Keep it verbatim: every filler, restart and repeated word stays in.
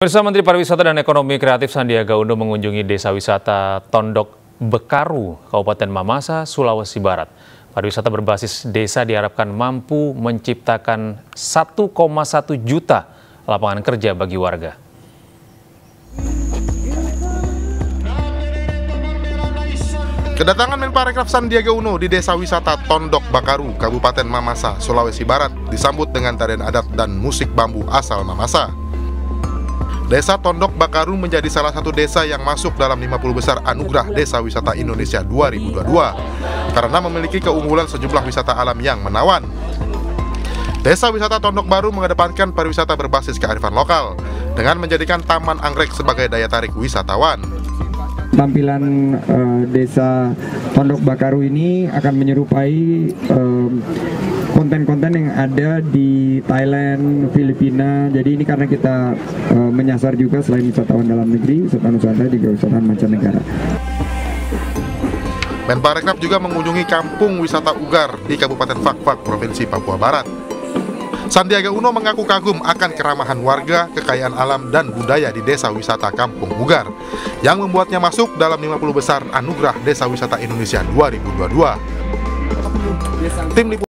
Bersama Menteri Pariwisata dan Ekonomi Kreatif Sandiaga Uno mengunjungi Desa Wisata Tondok Bekaru, Kabupaten Mamasa, Sulawesi Barat. Pariwisata berbasis desa diharapkan mampu menciptakan satu koma satu juta lapangan kerja bagi warga. Kedatangan Menparekraf Sandiaga Uno di Desa Wisata Tondok Bakaru, Kabupaten Mamasa, Sulawesi Barat disambut dengan tarian adat dan musik bambu asal Mamasa. Desa Tondok Bakaru menjadi salah satu desa yang masuk dalam lima puluh besar Anugerah Desa Wisata Indonesia dua ribu dua puluh dua karena memiliki keunggulan sejumlah wisata alam yang menawan. Desa Wisata Tondok Bakaru mengedepankan pariwisata berbasis kearifan lokal dengan menjadikan Taman Anggrek sebagai daya tarik wisatawan. Tampilan uh, Desa Tondok Bakaru ini akan menyerupai konten-konten uh, yang ada di Thailand, Filipina. Jadi ini karena kita uh, menyasar juga selain wisatawan dalam negeri, wisatawan Nusantara juga wisatawan mancanegara. Menparekraf juga mengunjungi kampung wisata Ugar di Kabupaten Fakfak, Provinsi Papua Barat. Sandiaga Uno mengaku kagum akan keramahan warga, kekayaan alam, dan budaya di Desa Wisata Kampung Ugar yang membuatnya masuk dalam lima puluh besar Anugerah Desa Wisata Indonesia dua ribu dua puluh dua. Tim